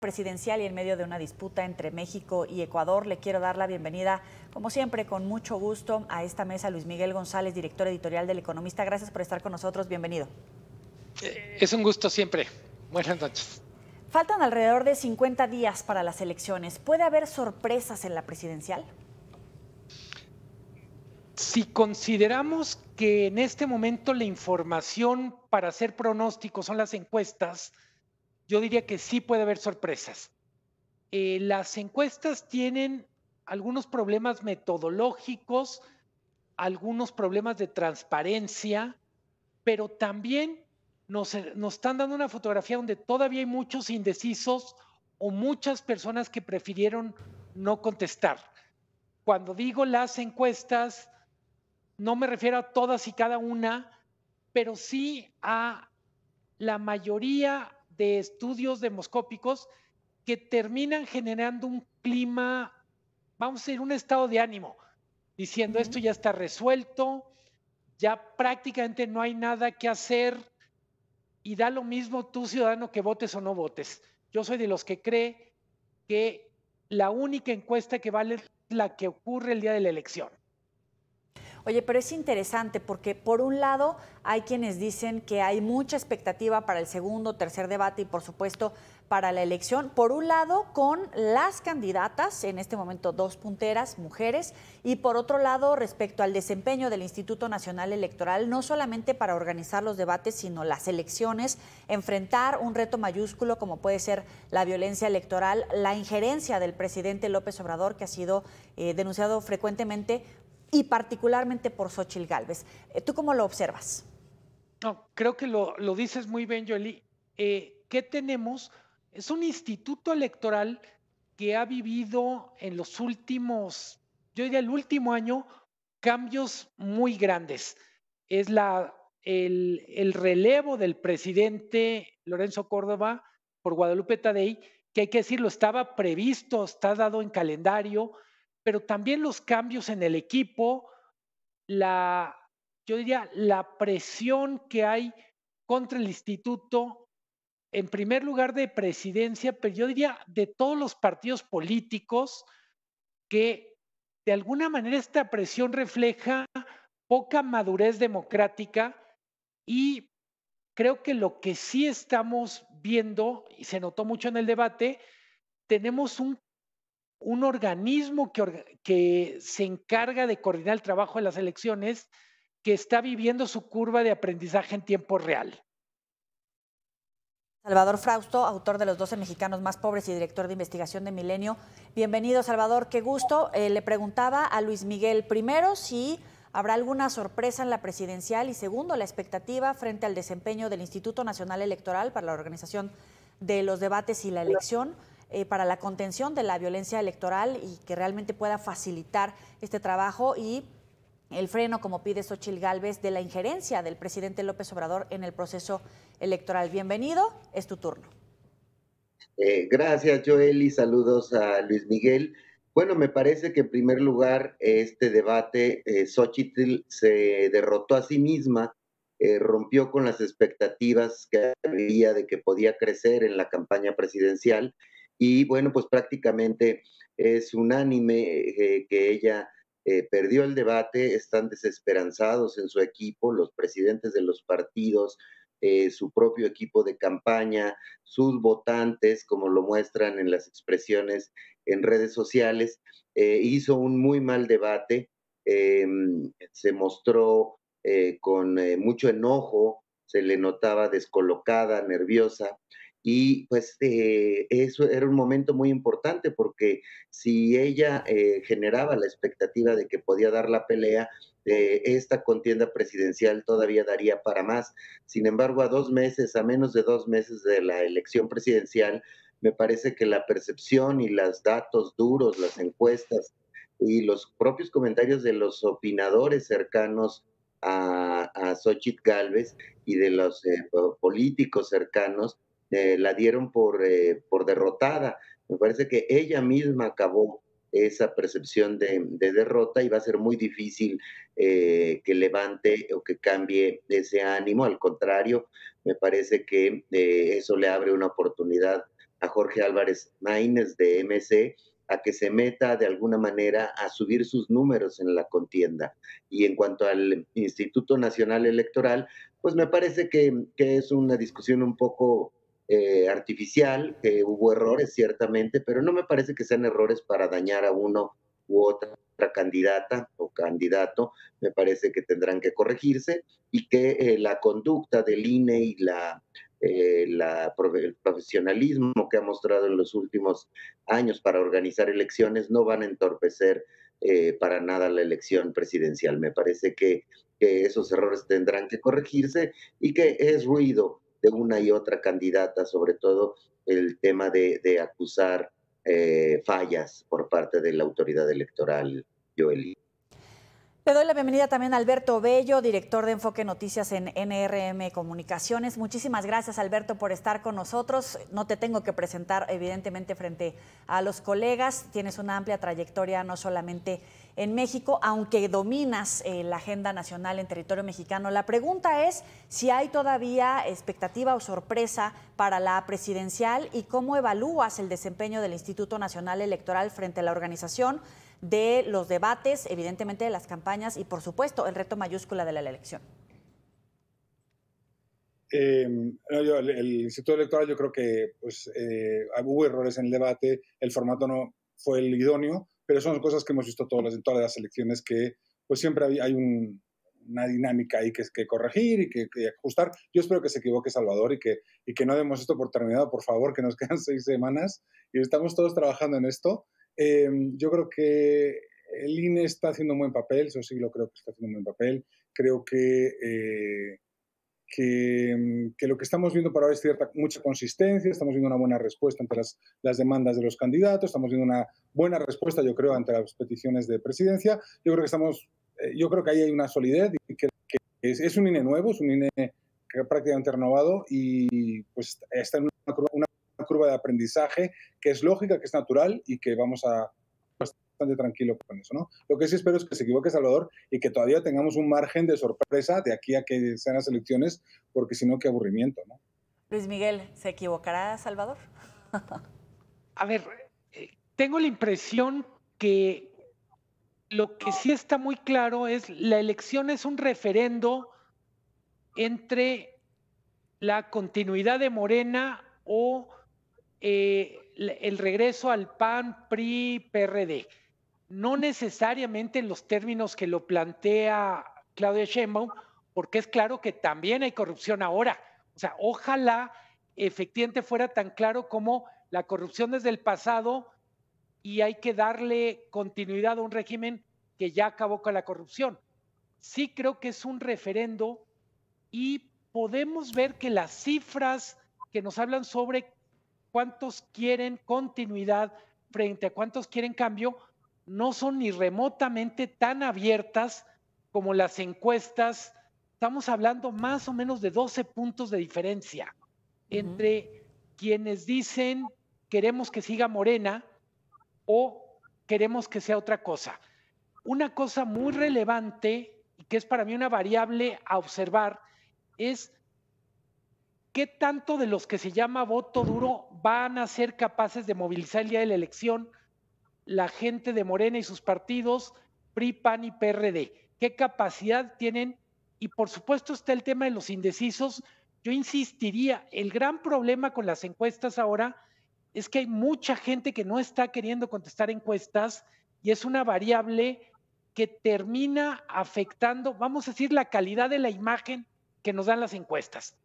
presidencial y en medio de una disputa entre México y Ecuador, le quiero dar la bienvenida, como siempre, con mucho gusto a esta mesa, Luis Miguel González, director editorial del Economista. Gracias por estar con nosotros. Bienvenido. Es un gusto siempre. Buenas noches. Faltan alrededor de 50 días para las elecciones. ¿Puede haber sorpresas en la presidencial? Si consideramos que en este momento la información para hacer pronósticos son las encuestas, yo diría que sí puede haber sorpresas. Las encuestas tienen algunos problemas metodológicos, algunos problemas de transparencia, pero también nos están dando una fotografía donde todavía hay muchos indecisos o muchas personas que prefirieron no contestar. Cuando digo las encuestas, no me refiero a todas y cada una, pero sí a la mayoría de estudios demoscópicos que terminan generando un clima, vamos a decir, un estado de ánimo, diciendo esto ya está resuelto, ya prácticamente no hay nada que hacer y da lo mismo tú, ciudadano, que votes o no votes. Yo soy de los que cree que la única encuesta que vale es la que ocurre el día de la elección. Oye, pero es interesante porque por un lado hay quienes dicen que hay mucha expectativa para el segundo, tercer debate y por supuesto para la elección. Por un lado con las candidatas, en este momento dos punteras, mujeres, y por otro lado respecto al desempeño del Instituto Nacional Electoral, no solamente para organizar los debates, sino las elecciones, enfrentar un reto mayúsculo como puede ser la violencia electoral, la injerencia del presidente López Obrador, que ha sido denunciado frecuentemente y particularmente por Xóchitl Gálvez. ¿Tú cómo lo observas? No, creo que lo dices muy bien, Joely. ¿Qué tenemos? Es un instituto electoral que ha vivido en los últimos, yo diría el último año, cambios muy grandes. Es el relevo del presidente Lorenzo Córdoba por Guadalupe Tadei, que hay que decirlo, estaba previsto, está dado en calendario, pero también los cambios en el equipo, la, yo diría, la presión que hay contra el instituto, en primer lugar de presidencia, pero yo diría de todos los partidos políticos, que de alguna manera esta presión refleja poca madurez democrática y creo que lo que sí estamos viendo, y se notó mucho en el debate, tenemos un organismo que se encarga de coordinar el trabajo de las elecciones, que está viviendo su curva de aprendizaje en tiempo real. Salvador Frausto, autor de Los 12 mexicanos más pobres y director de investigación de Milenio. Bienvenido, Salvador, qué gusto. Le preguntaba a Luis Miguel, primero, si habrá alguna sorpresa en la presidencial y segundo, la expectativa frente al desempeño del Instituto Nacional Electoral para la organización de los debates y la elección, para la contención de la violencia electoral y que realmente pueda facilitar este trabajo y el freno, como pide Xóchitl Gálvez, de la injerencia del presidente López Obrador en el proceso electoral. Bienvenido, es tu turno. Gracias, Joely. Saludos a Luis Miguel. Bueno, me parece que en primer lugar este debate, Xóchitl se derrotó a sí misma, rompió con las expectativas que había de que podía crecer en la campaña presidencial y bueno, pues prácticamente es unánime que ella perdió el debate, están desesperanzados en su equipo, los presidentes de los partidos, su propio equipo de campaña, sus votantes, como lo muestran en las expresiones en redes sociales. Hizo un muy mal debate, se mostró con mucho enojo, se le notaba descolocada, nerviosa, y pues eso era un momento muy importante porque si ella generaba la expectativa de que podía dar la pelea, esta contienda presidencial todavía daría para más. Sin embargo, a menos de 2 meses de la elección presidencial, me parece que la percepción y los datos duros, las encuestas y los propios comentarios de los opinadores cercanos a Xóchitl Gálvez y de los políticos cercanos la dieron por derrotada. Me parece que ella misma acabó esa percepción de derrota y va a ser muy difícil que levante o que cambie ese ánimo. Al contrario, me parece que eso le abre una oportunidad a Jorge Álvarez Maínez de MC a que se meta de alguna manera a subir sus números en la contienda. Y en cuanto al Instituto Nacional Electoral, pues me parece que es una discusión un poco artificial, que hubo errores ciertamente, pero no me parece que sean errores para dañar a uno u otra candidata o candidato. Me parece que tendrán que corregirse y que la conducta del INE y el profesionalismo que ha mostrado en los últimos años para organizar elecciones no van a entorpecer para nada la elección presidencial. Me parece que esos errores tendrán que corregirse y que es ruido de una y otra candidata, sobre todo el tema de acusar fallas por parte de la autoridad electoral, Joely. Le doy la bienvenida también a Alberto Bello, director de Enfoque Noticias en NRM Comunicaciones. Muchísimas gracias, Alberto, por estar con nosotros. No te tengo que presentar, evidentemente, frente a los colegas. Tienes una amplia trayectoria, no solamente en México, aunque dominas la agenda nacional en territorio mexicano. La pregunta es si hay todavía expectativa o sorpresa para la presidencial y cómo evalúas el desempeño del Instituto Nacional Electoral frente a la organización de los debates, evidentemente de las campañas y, por supuesto, el reto mayúscula de la elección. El Instituto Electoral, yo creo que pues, hubo errores en el debate, el formato no fue el idóneo, pero son cosas que hemos visto en todas las elecciones, que pues siempre hay una dinámica ahí que corregir y que ajustar. Yo espero que se equivoque Salvador y que no demos esto por terminado, por favor, que nos quedan 6 semanas y estamos todos trabajando en esto. Yo creo que el INE está haciendo un buen papel, eso sí lo creo que está haciendo un buen papel. Creo que lo que estamos viendo por ahora es mucha consistencia, estamos viendo una buena respuesta ante las demandas de los candidatos, estamos viendo una buena respuesta, yo creo, ante las peticiones de presidencia. Yo creo que ahí hay una solidez y que es un INE nuevo, es un INE prácticamente renovado y pues está en una curva de aprendizaje que es lógica, que es natural y que vamos a bastante tranquilo con eso, ¿no? Lo que sí espero es que se equivoque Salvador y que todavía tengamos un margen de sorpresa de aquí a que sean las elecciones, porque si no, qué aburrimiento, ¿no? Luis Miguel, ¿se equivocará Salvador? A ver, tengo la impresión que lo que sí está muy claro es la elección es un referendo entre la continuidad de Morena o el regreso al PAN, PRI, PRD. No necesariamente en los términos que lo plantea Claudia Sheinbaum, porque es claro que también hay corrupción ahora. O sea, ojalá efectivamente fuera tan claro como la corrupción desde el pasado y hay que darle continuidad a un régimen que ya acabó con la corrupción. Sí creo que es un referendo y podemos ver que las cifras que nos hablan sobre cuántos quieren continuidad frente a cuántos quieren cambio no son ni remotamente tan abiertas como las encuestas. Estamos hablando más o menos de 12 puntos de diferencia entre quienes dicen queremos que siga Morena o queremos que sea otra cosa. Una cosa muy relevante y que es para mí una variable a observar es qué tanto de los que se llama voto duro van a ser capaces de movilizar el día de la elección la gente de Morena y sus partidos, PRI, PAN y PRD. ¿Qué capacidad tienen? Y por supuesto está el tema de los indecisos. Yo insistiría, el gran problema con las encuestas ahora es que hay mucha gente que no está queriendo contestar encuestas y es una variable que termina afectando, vamos a decir, la calidad de la imagen que nos dan las encuestas.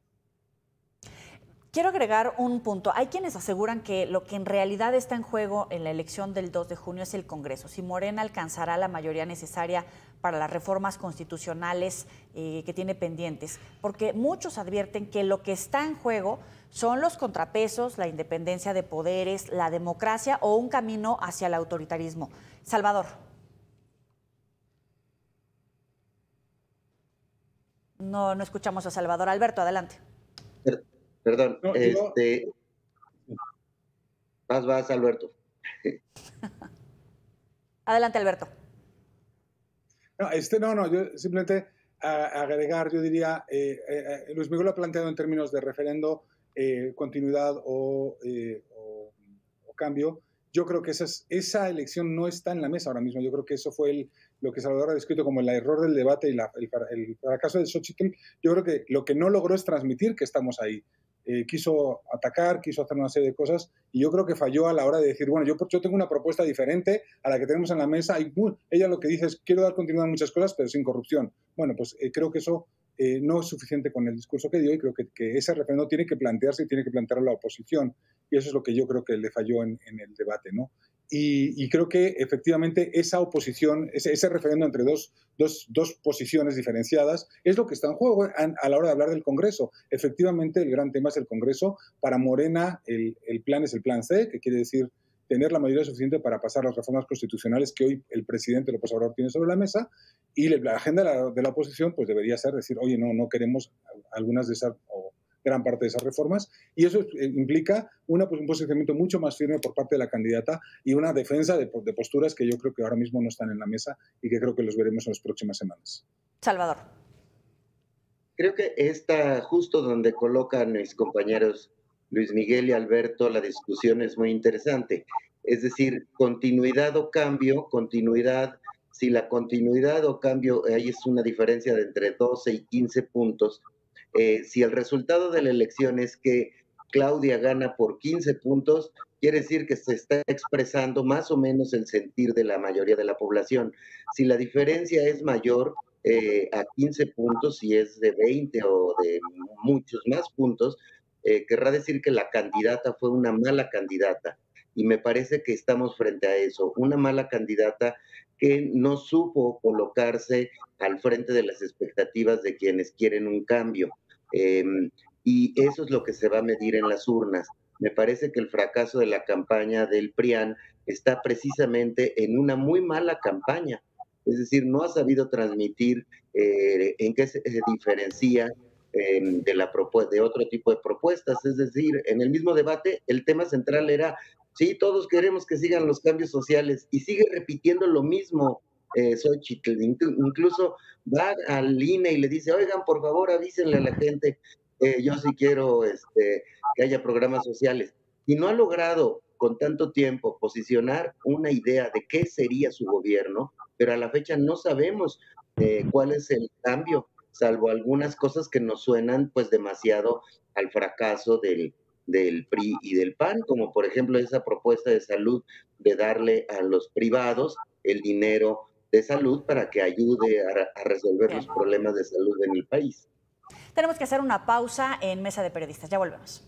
Quiero agregar un punto. Hay quienes aseguran que lo que en realidad está en juego en la elección del 2 de junio es el Congreso. Si Morena alcanzará la mayoría necesaria para las reformas constitucionales que tiene pendientes. Porque muchos advierten que lo que está en juego son los contrapesos, la independencia de poderes, la democracia o un camino hacia el autoritarismo. Salvador. No escuchamos a Salvador. Alberto, adelante. Perdón, no, vas, Alberto. Adelante, Alberto. No, yo simplemente agregar, yo diría, Luis Miguel lo ha planteado en términos de referendo, continuidad o cambio. Yo creo que esa elección no está en la mesa ahora mismo. Yo creo que eso fue lo que Salvador ha descrito como el error del debate y el fracaso de Xochitl. Yo creo que lo que no logró es transmitir que estamos ahí. Quiso atacar, quiso hacer una serie de cosas y yo creo que falló a la hora de decir, bueno, yo tengo una propuesta diferente a la que tenemos en la mesa y ella lo que dice es, quiero dar continuidad a muchas cosas, pero sin corrupción. Bueno, pues creo que eso no es suficiente con el discurso que dio y creo que ese referéndum tiene que plantearse y tiene que plantearlo la oposición y eso es lo que yo creo que le falló en el debate, ¿no? Y creo que efectivamente esa oposición, ese referéndum entre dos posiciones diferenciadas es lo que está en juego a la hora de hablar del Congreso. Efectivamente, el gran tema es el Congreso. Para Morena, el plan es el plan C, que quiere decir tener la mayoría suficiente para pasar las reformas constitucionales que hoy el presidente López Obrador tiene sobre la mesa, y la agenda de la oposición pues debería ser decir, oye, no queremos algunas de esas o gran parte de esas reformas, y eso implica un posicionamiento mucho más firme por parte de la candidata y una defensa de posturas que yo creo que ahora mismo no están en la mesa y que creo que los veremos en las próximas semanas. Salvador. Creo que está justo donde colocan mis compañeros Luis Miguel y Alberto, la discusión es muy interesante. Es decir, continuidad o cambio, continuidad, si la continuidad o cambio, ahí es una diferencia de entre 12 y 15 puntos. Si el resultado de la elección es que Claudia gana por 15 puntos, quiere decir que se está expresando más o menos el sentir de la mayoría de la población. Si la diferencia es mayor a 15 puntos, si es de 20 o de muchos más puntos, querrá decir que la candidata fue una mala candidata. Y me parece que estamos frente a eso, una mala candidata que no supo colocarse al frente de las expectativas de quienes quieren un cambio. Y eso es lo que se va a medir en las urnas. Me parece que el fracaso de la campaña del PRIAN está precisamente en una muy mala campaña. Es decir, no ha sabido transmitir en qué se diferencia de otro tipo de propuestas. Es decir, en el mismo debate, el tema central era, sí, todos queremos que sigan los cambios sociales, y sigue repitiendo lo mismo. Xochitl, incluso va al INE y le dice, oigan, por favor, avísenle a la gente, yo sí quiero que haya programas sociales. Y no ha logrado con tanto tiempo posicionar una idea de qué sería su gobierno, pero a la fecha no sabemos cuál es el cambio, salvo algunas cosas que nos suenan pues demasiado al fracaso del PRI y del PAN, como por ejemplo esa propuesta de salud de darle a los privados el dinero de salud para que ayude a resolver los problemas de salud en el país. Tenemos que hacer una pausa en Mesa de Periodistas. Ya volvemos.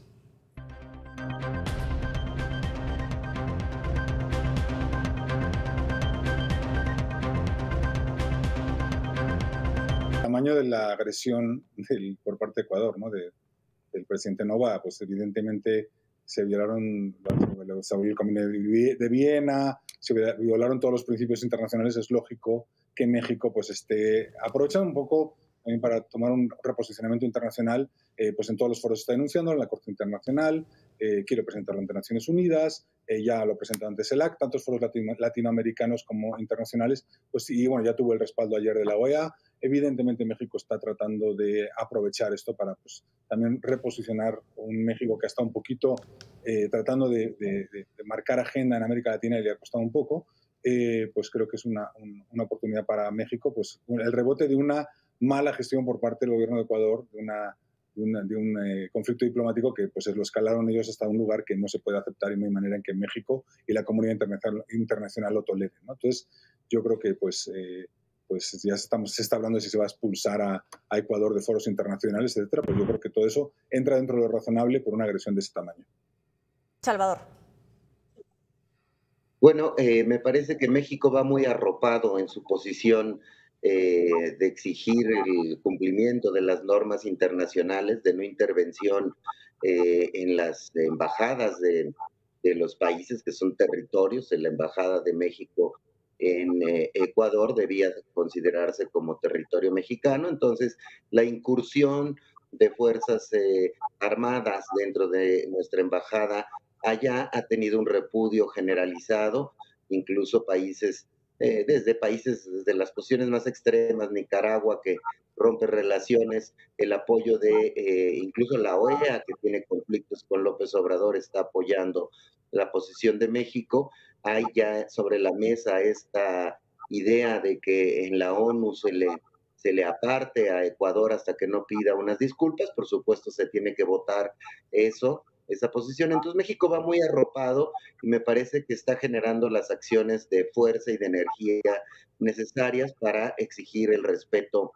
El tamaño de la agresión por parte de Ecuador, ¿no? del presidente Noboa, pues evidentemente se violaron el Convenio de Viena, se violaron todos los principios internacionales. Es lógico que México pues esté aprovechando un poco también para tomar un reposicionamiento internacional, pues en todos los foros está denunciando, en la Corte Internacional, quiere presentarlo ante Naciones Unidas, ya lo presentó ante CELAC, tantos foros latinoamericanos como internacionales, pues y bueno, ya tuvo el respaldo ayer de la OEA. Evidentemente México está tratando de aprovechar esto para pues también reposicionar un México que está un poquito tratando de marcar agenda en América Latina y le ha costado un poco. Pues creo que es una oportunidad para México, pues el rebote de una mala gestión por parte del gobierno de Ecuador, de un conflicto diplomático que pues lo escalaron ellos hasta un lugar que no se puede aceptar y no hay manera en que México y la comunidad internacional lo toleren, ¿no? Entonces yo creo que pues ya se está hablando de si se va a expulsar a Ecuador de foros internacionales, etcétera. Pues yo creo que todo eso entra dentro de lo razonable por una agresión de ese tamaño. Salvador. Bueno, me parece que México va muy arropado en su posición de exigir el cumplimiento de las normas internacionales de no intervención en las embajadas de los países que son territorios. En la embajada de México en Ecuador debía considerarse como territorio mexicano. Entonces, la incursión de fuerzas armadas dentro de nuestra embajada allá ha tenido un repudio generalizado, incluso países desde países, desde las posiciones más extremas, Nicaragua, que rompe relaciones, el apoyo de incluso la OEA, que tiene conflictos con López Obrador, está apoyando la posición de México. Hay ya sobre la mesa esta idea de que en la ONU se le aparte a Ecuador hasta que no pida unas disculpas. Por supuesto, se tiene que votar eso, esa posición. Entonces México va muy arropado y me parece que está generando las acciones de fuerza y de energía necesarias para exigir el respeto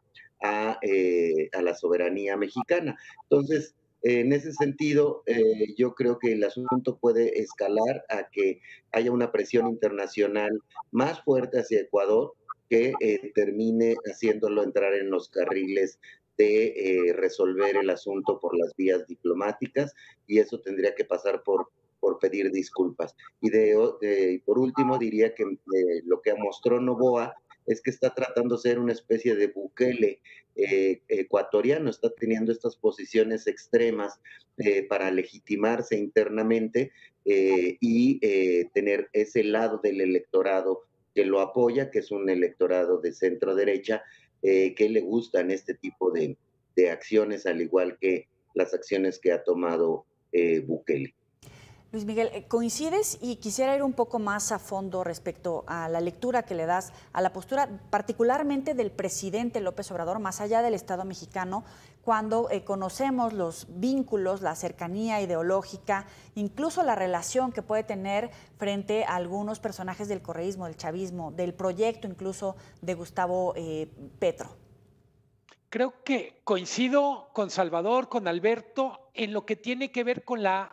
a la soberanía mexicana. Entonces, en ese sentido, yo creo que el asunto puede escalar a que haya una presión internacional más fuerte hacia Ecuador que termine haciéndolo entrar en los carriles de resolver el asunto por las vías diplomáticas, y eso tendría que pasar por pedir disculpas. Por último, diría que lo que mostró Noboa es que está tratando de ser una especie de Bukele ecuatoriano, está teniendo estas posiciones extremas para legitimarse internamente y tener ese lado del electorado que lo apoya, que es un electorado de centro derecha, que le gustan este tipo de acciones, al igual que las acciones que ha tomado Bukele. Luis Miguel, ¿coincides? Y quisiera ir un poco más a fondo respecto a la lectura que le das a la postura particularmente del presidente López Obrador, más allá del Estado mexicano, cuando conocemos los vínculos, la cercanía ideológica, incluso la relación que puede tener frente a algunos personajes del correísmo, del chavismo, del proyecto incluso de Gustavo Petro. Creo que coincido con Salvador, con Alberto, en lo que tiene que ver con la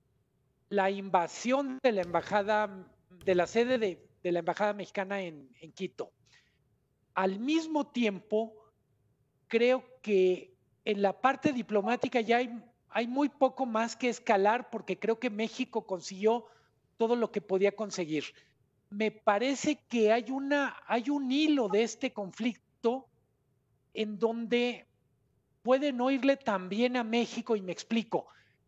invasión de la embajada, de la sede de la embajada mexicana en Quito. Al mismo tiempo, creo que en la parte diplomática ya hay muy poco más que escalar, porque creo que México consiguió todo lo que podía conseguir. Me parece que hay un hilo de este conflicto en donde puede no irle tan bien a México, y me explico.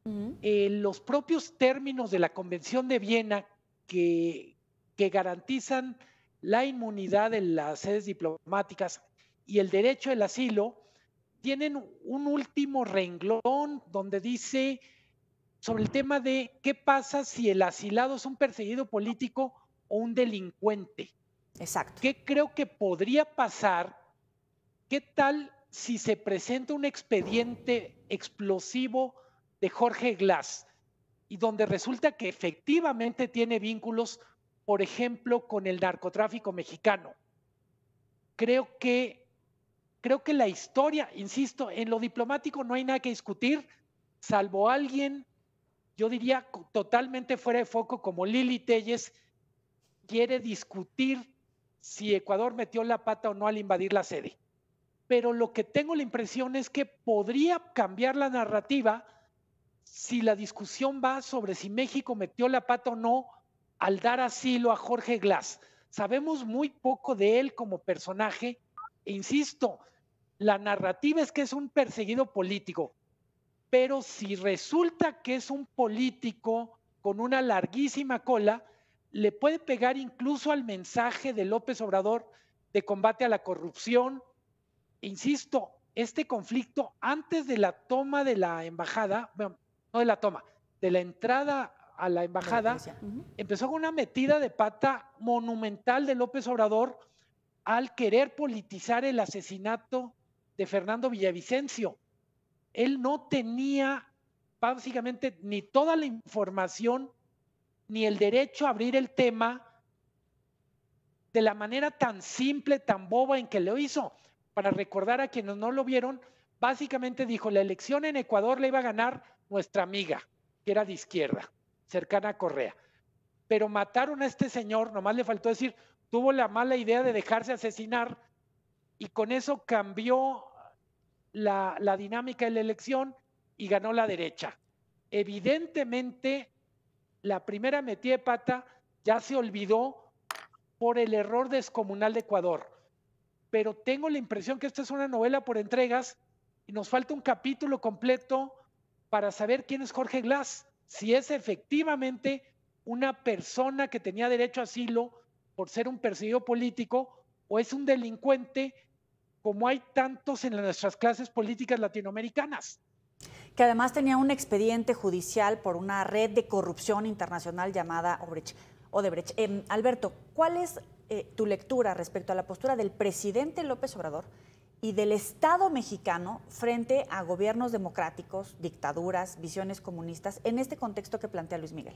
Los propios términos de la Convención de Viena que garantizan la inmunidad de las sedes diplomáticas y el derecho al asilo tienen un último renglón donde dice sobre el tema de qué pasa si el asilado es un perseguido político o un delincuente. Exacto. ¿Qué creo que podría pasar? ¿Qué tal si se presenta un expediente explosivo de Jorge Glass y donde resulta que efectivamente tiene vínculos, por ejemplo, con el narcotráfico mexicano? Creo que la historia, insisto, en lo diplomático no hay nada que discutir, salvo alguien, yo diría, totalmente fuera de foco, como Lili Telles, quiere discutir si Ecuador metió la pata o no al invadir la sede. Pero lo que tengo la impresión es que podría cambiar la narrativa si la discusión va sobre si México metió la pata o no al dar asilo a Jorge Glass. Sabemos muy poco de él como personaje, e insisto, la narrativa es que es un perseguido político, pero si resulta que es un político con una larguísima cola, le puede pegar incluso al mensaje de López Obrador de combate a la corrupción. Insisto, este conflicto antes de la toma de la embajada, bueno, no de la toma, de la entrada a la embajada, empezó con una metida de pata monumental de López Obrador al querer politizar el asesinato de Fernando Villavicencio. Él no tenía básicamente ni toda la información ni el derecho a abrir el tema de la manera tan simple, tan boba en que lo hizo. Para recordar a quienes no lo vieron, básicamente dijo, la elección en Ecuador la iba a ganar nuestra amiga, que era de izquierda, cercana a Correa. Pero mataron a este señor, nomás le faltó decir, tuvo la mala idea de dejarse asesinar, y con eso cambió la dinámica de la elección y ganó la derecha. Evidentemente, la primera metida de pata ya se olvidó por el error descomunal de Ecuador. Pero tengo la impresión que esta es una novela por entregas y nos falta un capítulo completo para saber quién es Jorge Glass, si es efectivamente una persona que tenía derecho a asilo por ser un perseguido político o es un delincuente como hay tantos en nuestras clases políticas latinoamericanas. Que además tenía un expediente judicial por una red de corrupción internacional llamada Odebrecht. Alberto, ¿cuál es tu lectura respecto a la postura del presidente López Obrador y del Estado mexicano frente a gobiernos democráticos, dictaduras, visiones comunistas, en este contexto que plantea Luis Miguel?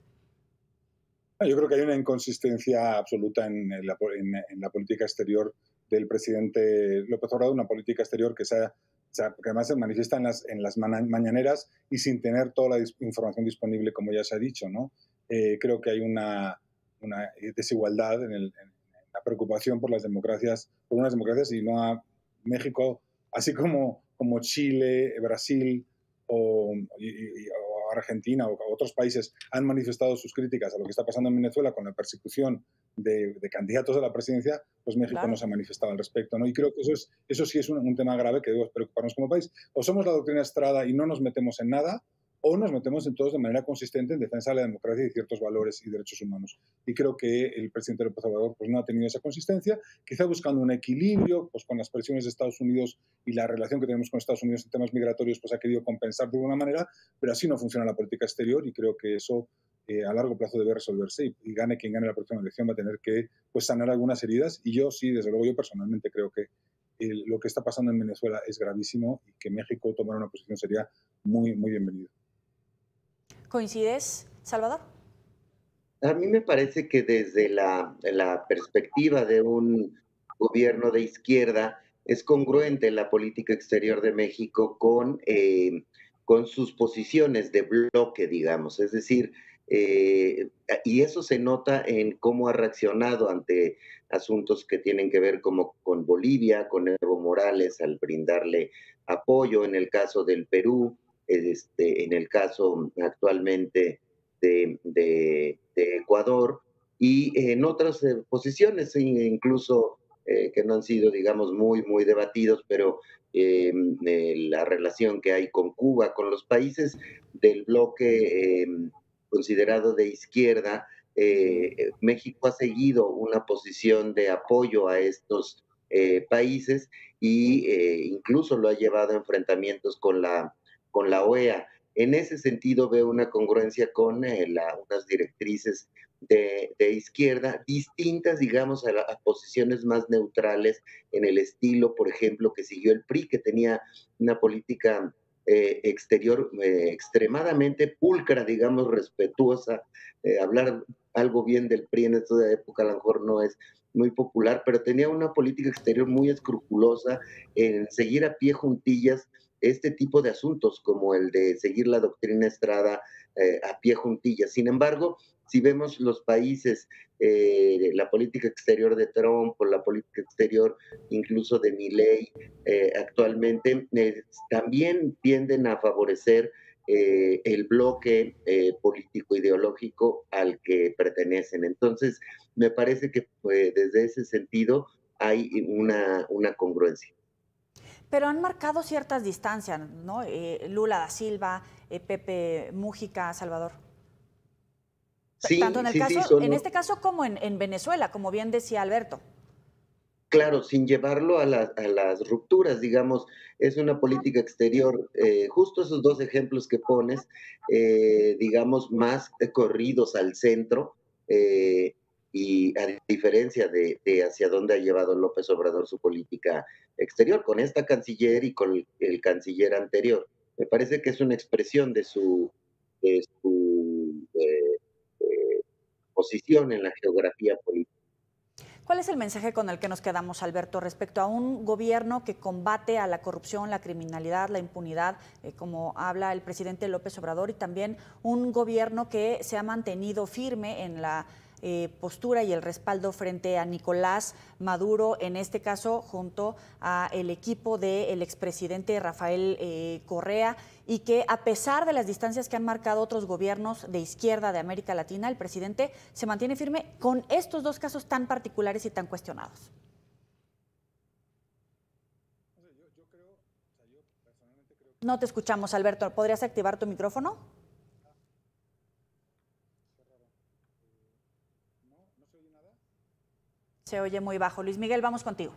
Yo creo que hay una inconsistencia absoluta en la política exterior del presidente López Obrador, una política exterior que además se manifiesta en las mañaneras y sin tener toda la información disponible, como ya se ha dicho, ¿no? Creo que hay una desigualdad en la preocupación por unas democracias y no a México, así como Chile, Brasil o Argentina o otros países han manifestado sus críticas a lo que está pasando en Venezuela con la persecución de candidatos a la presidencia, pues México no se ha manifestado al respecto, ¿no? Y creo que eso sí es un tema grave que debemos preocuparnos como país. O somos la doctrina Estrada y no nos metemos en nada, o nos metemos en todos de manera consistente en defensa de la democracia y ciertos valores y derechos humanos. Y creo que el presidente López Obrador pues, no ha tenido esa consistencia, quizá buscando un equilibrio pues, con las presiones de Estados Unidos y la relación que tenemos con Estados Unidos en temas migratorios, pues ha querido compensar de alguna manera, pero así no funciona la política exterior y creo que eso a largo plazo debe resolverse y gane quien gane la próxima elección va a tener que pues, sanar algunas heridas. Y yo sí, desde luego, yo personalmente creo que lo que está pasando en Venezuela es gravísimo y que México tomara una posición sería muy, muy bienvenido. ¿Coincides, Salvador? A mí me parece que desde la perspectiva de un gobierno de izquierda es congruente la política exterior de México con sus posiciones de bloque, digamos. Es decir, y eso se nota en cómo ha reaccionado ante asuntos que tienen que ver como con Bolivia, con Evo Morales al brindarle apoyo, en el caso del Perú, en el caso actualmente de Ecuador y en otras posiciones, incluso que no han sido, digamos, muy debatidos, pero la relación que hay con Cuba, con los países del bloque considerado de izquierda, México ha seguido una posición de apoyo a estos países y incluso lo ha llevado a enfrentamientos con la OEA. En ese sentido veo una congruencia con unas directrices de izquierda distintas, digamos, a posiciones más neutrales en el estilo, por ejemplo, que siguió el PRI, que tenía una política exterior extremadamente pulcra, digamos, respetuosa. Hablar algo bien del PRI en esta época a lo mejor no es muy popular, pero tenía una política exterior muy escrupulosa en seguir a pie juntillas este tipo de asuntos, como el de seguir la doctrina Estrada a pie juntillas. Sin embargo, si vemos los países, la política exterior de Trump o la política exterior incluso de Milei actualmente, también tienden a favorecer el bloque político-ideológico al que pertenecen. Entonces, me parece que desde ese sentido hay una congruencia. Pero han marcado ciertas distancias, ¿no? Lula da Silva, Pepe Mújica, Salvador. Sí, tanto en el caso, sí, en este caso como en Venezuela, como bien decía Alberto. Claro, sin llevarlo a las rupturas, digamos, es una política exterior, justo esos dos ejemplos que pones, digamos, más corridos al centro, y a diferencia de hacia dónde ha llevado López Obrador su política exterior, con esta canciller y con el canciller anterior. Me parece que es una expresión de su posición en la geografía política. ¿Cuál es el mensaje con el que nos quedamos, Alberto, respecto a un gobierno que combate a la corrupción, la criminalidad, la impunidad, como habla el presidente López Obrador, y también un gobierno que se ha mantenido firme en la postura y el respaldo frente a Nicolás Maduro, en este caso junto a el equipo del expresidente Rafael Correa, y que a pesar de las distancias que han marcado otros gobiernos de izquierda de América Latina, el presidente se mantiene firme con estos dos casos tan particulares y tan cuestionados? No te escuchamos, Alberto. ¿Podrías activar tu micrófono? Se oye muy bajo. Luis Miguel, vamos contigo.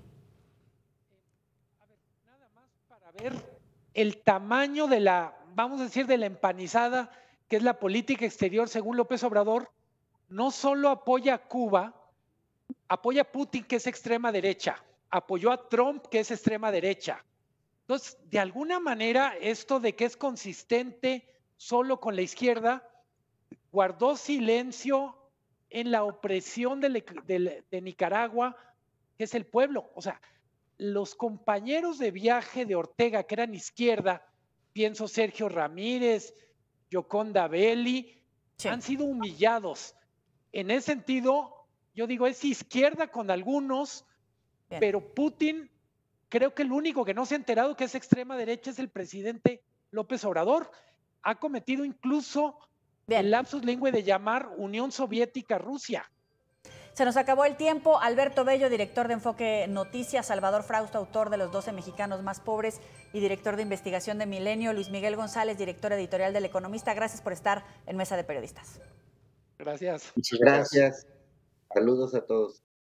A ver, nada más para ver el tamaño de la, vamos a decir, de la empanizada que es la política exterior según López Obrador. No solo apoya a Cuba, apoya a Putin, que es extrema derecha, apoyó a Trump, que es extrema derecha. Entonces, de alguna manera, esto de que es consistente solo con la izquierda, guardó silencio en la opresión de Nicaragua, que es el pueblo. O sea, los compañeros de viaje de Ortega, que eran izquierda, pienso Sergio Ramírez, Yoconda Belli, Sí. han sido humillados. En ese sentido, yo digo, es izquierda con algunos, Bien. pero Putin, creo que el único que no se ha enterado que es extrema derecha es el presidente López Obrador. Ha cometido incluso Bien. el lapsus lingüe de llamar Unión Soviética a Rusia. Se nos acabó el tiempo. Alberto Bello, director de Enfoque Noticias, Salvador Frausto, autor de Los 12 mexicanos más pobres y director de investigación de Milenio, Luis Miguel González, director editorial del Economista. Gracias por estar en Mesa de Periodistas. Gracias. Muchas gracias. Gracias. Saludos a todos.